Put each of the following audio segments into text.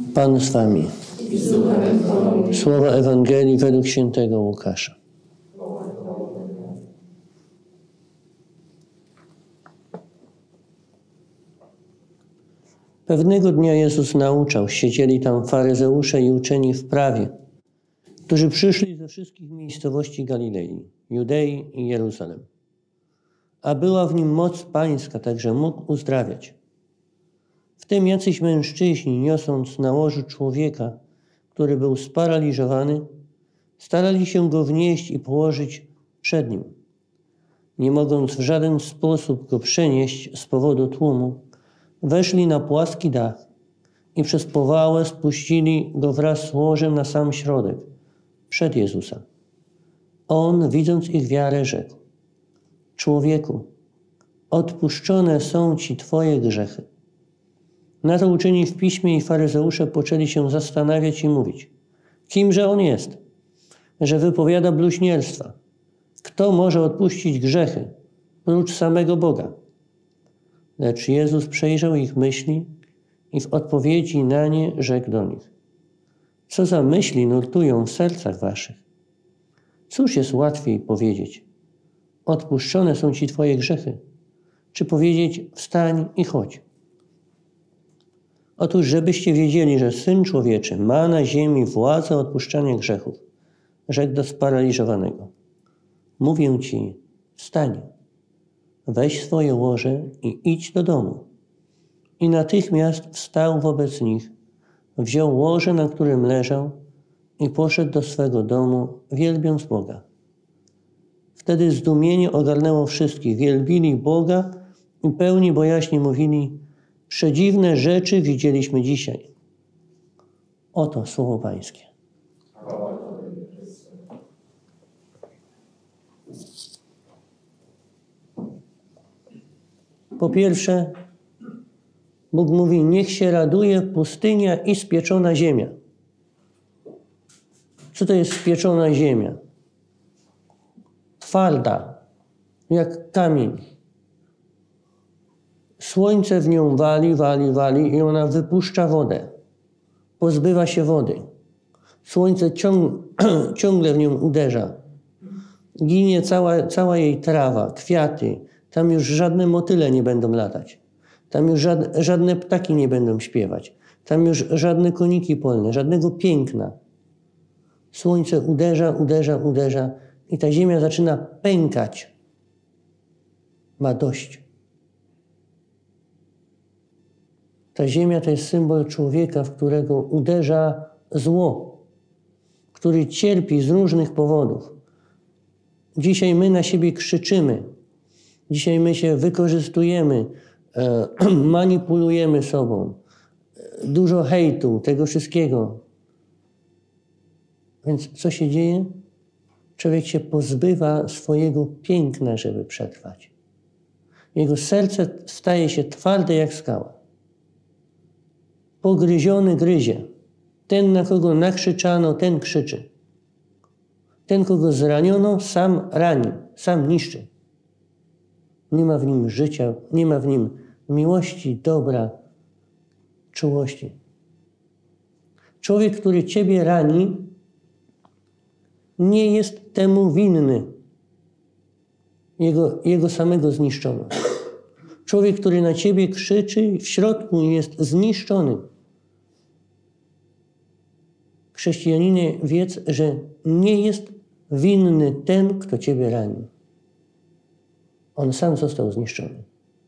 Pan z wami. Słowa Ewangelii według świętego Łukasza. Pewnego dnia Jezus nauczał. Siedzieli tam faryzeusze i uczeni w prawie, którzy przyszli ze wszystkich miejscowości Galilei, Judei i Jeruzalem. A była w nim moc pańska, także mógł uzdrawiać. Wtem jacyś mężczyźni, niosąc na łożu człowieka, który był sparaliżowany, starali się go wnieść i położyć przed nim. Nie mogąc w żaden sposób go przenieść z powodu tłumu, weszli na płaski dach i przez powałę spuścili go wraz z łożem na sam środek, przed Jezusa. On, widząc ich wiarę, rzekł: Człowieku, odpuszczone są ci twoje grzechy. Na to uczeni w piśmie i faryzeusze poczęli się zastanawiać i mówić: Kimże on jest, że wypowiada bluźnierstwa? Kto może odpuścić grzechy, prócz samego Boga? Lecz Jezus przejrzał ich myśli i w odpowiedzi na nie rzekł do nich: Co za myśli nurtują w sercach waszych? Cóż jest łatwiej powiedzieć: Odpuszczone są ci twoje grzechy, czy powiedzieć: Wstań i chodź? Otóż, żebyście wiedzieli, że Syn Człowieczy ma na ziemi władzę odpuszczania grzechów, rzekł do sparaliżowanego: Mówię ci, wstań, weź swoje łoże i idź do domu. I natychmiast wstał wobec nich, wziął łoże, na którym leżał, i poszedł do swego domu, wielbiąc Boga. Wtedy zdumienie ogarnęło wszystkich, wielbili Boga i pełni bojaźni mówili: Przedziwne rzeczy widzieliśmy dzisiaj. Oto słowo Pańskie. Po pierwsze, Bóg mówi: niech się raduje pustynia i spieczona ziemia. Co to jest spieczona ziemia? Twarda, jak kamień. Słońce w nią wali i ona wypuszcza wodę. Pozbywa się wody. Słońce ciągle w nią uderza. Ginie cała jej trawa, kwiaty. Tam już żadne motyle nie będą latać. Tam już żadne ptaki nie będą śpiewać. Tam już żadne koniki polne, żadnego piękna. Słońce uderza i ta ziemia zaczyna pękać. Ma dość. Ta ziemia to jest symbol człowieka, w którego uderza zło, który cierpi z różnych powodów. Dzisiaj my na siebie krzyczymy. Dzisiaj my się wykorzystujemy, manipulujemy sobą. Dużo hejtu, tego wszystkiego. Więc co się dzieje? Człowiek się pozbywa swojego piękna, żeby przetrwać. Jego serce staje się twarde jak skała. Pogryziony gryzie. Ten, na kogo nakrzyczano, ten krzyczy. Ten, kogo zraniono, sam rani, sam niszczy. Nie ma w nim życia, nie ma w nim miłości, dobra, czułości. Człowiek, który ciebie rani, nie jest temu winny. Jego samego zniszczono. Człowiek, który na ciebie krzyczy, w środku jest zniszczony. Chrześcijaninie, wiedz, że nie jest winny ten, kto ciebie rani. On sam został zniszczony.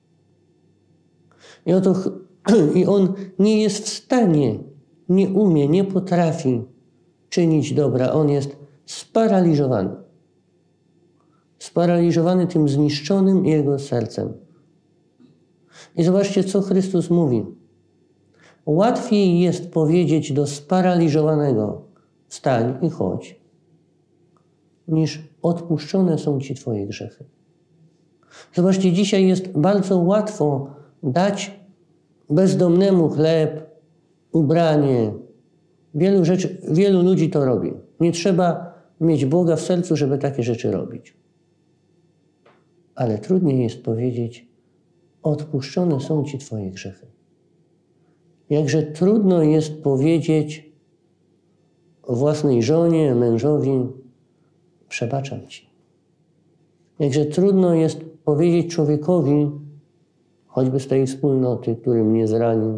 I on nie jest w stanie, nie umie, nie potrafi czynić dobra. On jest sparaliżowany. Sparaliżowany tym zniszczonym jego sercem. I zobaczcie, co Chrystus mówi. Łatwiej jest powiedzieć do sparaliżowanego: wstań i chodź, niż odpuszczone są ci twoje grzechy. Zobaczcie, dzisiaj jest bardzo łatwo dać bezdomnemu chleb, ubranie. Wielu ludzi to robi. Nie trzeba mieć Boga w sercu, żeby takie rzeczy robić. Ale trudniej jest powiedzieć: odpuszczone są ci twoje grzechy. Jakże trudno jest powiedzieć własnej żonie, mężowi: przebaczam ci. Jakże trudno jest powiedzieć człowiekowi, choćby z tej wspólnoty, który mnie zranił,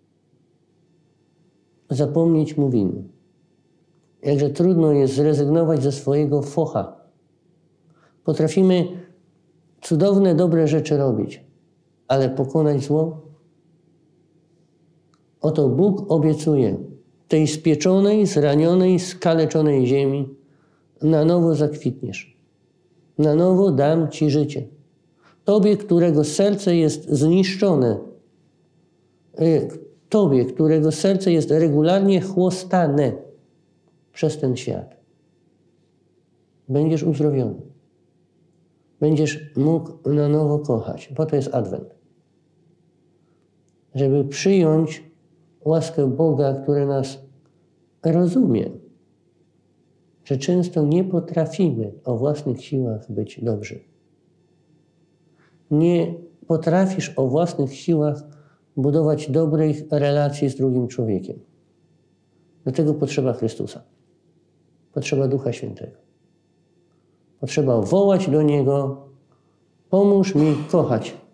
zapomnieć mu winy. Jakże trudno jest zrezygnować ze swojego focha. Potrafimy cudowne, dobre rzeczy robić, ale pokonać zło? Oto Bóg obiecuje tej spieczonej, zranionej, skaleczonej ziemi: na nowo zakwitniesz. Na nowo dam ci życie. Tobie, którego serce jest zniszczone, Tobie, którego serce jest regularnie chłostane przez ten świat, będziesz uzdrowiony. Będziesz mógł na nowo kochać. Po to jest Adwent. Żeby przyjąć łaskę Boga, który nas rozumie, że często nie potrafimy o własnych siłach być dobrzy. Nie potrafisz o własnych siłach budować dobrych relacji z drugim człowiekiem. Do tego potrzeba Chrystusa. Potrzeba Ducha Świętego. Potrzeba wołać do Niego: pomóż mi kochać.